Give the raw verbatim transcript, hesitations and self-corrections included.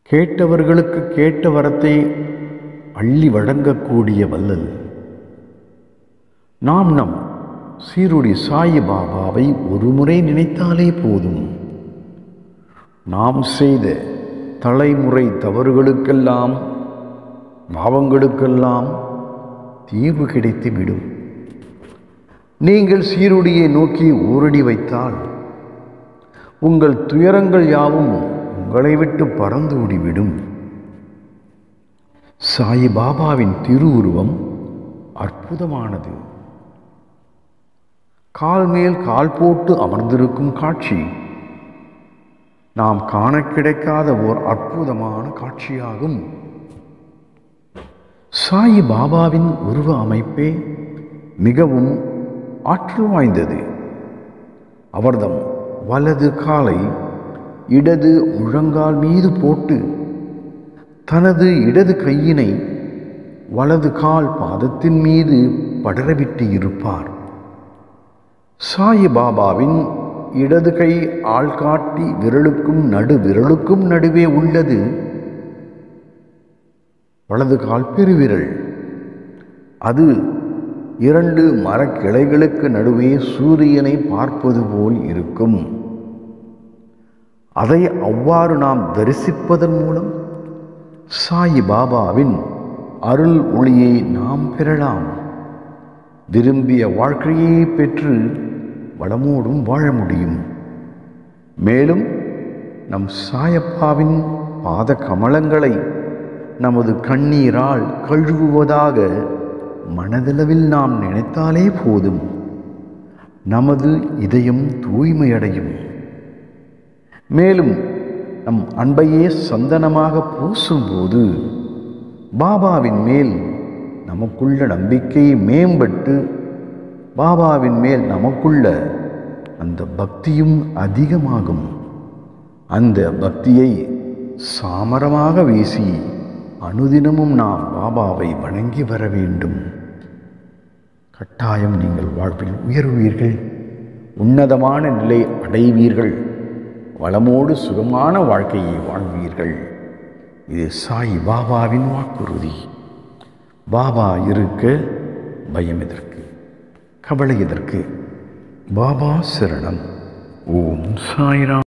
கேட்டவர்களுக்கு கேட்ட வரத்தை அள்ளி வழங்கக்கூடிய வல்லல். நாம் நம் சீருடி சாயி பாபாவை ஒருமுறை நினைத்தாலே போதும், நாம் செய்த தலைமுறை தவறுகளுக்கெல்லாம் பாவங்களுக்கெல்லாம் தீர்வு கிடைத்துவிடும். நீங்கள் சீருடியை நோக்கி ஊரடி வைத்தால் உங்கள் துயரங்கள் யாவும் உங்களை விட்டு பறந்து ஓடிவிடும். சாயி பாபாவின் திருவுருவம் அற்புதமானது. கால் மேல் கால் போட்டு அமர்ந்திருக்கும் காட்சி நாம் காண கிடைக்காத ஓர் அற்புதமான காட்சியாகும். சாயி பாபாவின் உருவ அமைப்பே மிகவும் ஆற்றல் வாய்ந்தது. அவர்தம் வலது காலை இடது முழங்கால் மீது போட்டு தனது இடது கையினை வலது கால் பாதத்தின் மீது படரவிட்டு இருப்பார். சாயி பாபாவின் இடது கை ஆள்காட்டி விரலுக்கும் நடு விரலுக்கும் நடுவே உள்ளது வலது கால் பெருவிரல். அது இரண்டு மரக்கிளைகளுக்கு நடுவே சூரியனை பார்ப்பது போல் இருக்கும். அதை அவ்வாறு நாம் தரிசிப்பதன் மூலம் சாயி பாபாவின் அருள் ஒளியை நாம் பெறலாம். விரும்பிய வாழ்க்கையை பெற்று வளமோடும் வாழ முடியும். மேலும் நம் சாயப்பாவின் பாத கமலங்களை நமது கண்ணீரால் கழுவுவதாக மனதளவில் நாம் நினைத்தாலே போதும், நமது இதயம் தூய்மையடையும். மேலும் நம் அன்பையே சந்தனமாக பூசும்போது பாபாவின் மேல் நமக்குள்ள நம்பிக்கை மேம்பட்டு பாபாவின் மேல் நமக்குள்ள அந்த பக்தியும் அதிகமாகும். அந்த பக்தியை சாமரமாக வீசி அனுதினமும் நாம் பாபாவை வணங்கி வர வேண்டும். கட்டாயம் நீங்கள் வாழ்வில் உயர்வீர்கள், உன்னதமான நிலை அடைவீர்கள், வளமோடு சுகமான வாழ்க்கையை வாழ்வீர்கள். இது சாயி பாபாவின் வாக்குறுதி. பாபா இருக்க பயம் எதற்கு, கவலை எதற்கு? பாபா சரணம். ஓம் சாய்ராம்.